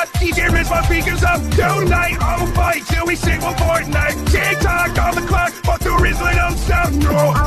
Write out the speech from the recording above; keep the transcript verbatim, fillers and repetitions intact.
up, D J Riz my speakers up. Tonight I'll fight till we sing one Fortnite. Tick tock on the clock, but the Rizzler don't stop. No.